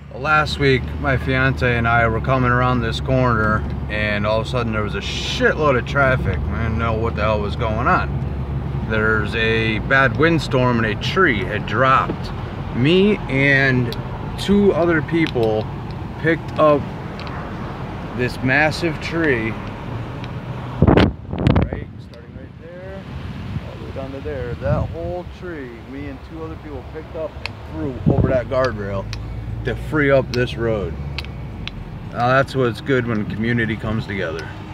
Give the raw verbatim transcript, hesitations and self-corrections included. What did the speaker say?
Last week, my fiance and I were coming around this corner, and all of a sudden there was a shitload of traffic. I didn't know what the hell was going on. There's a bad windstorm and a tree had dropped. Me and two other people picked up this massive tree, right, starting right there, all the way down to there. That whole tree, me and two other people picked up and threw over that guardrail to free up this road. Now that's what's good when community comes together.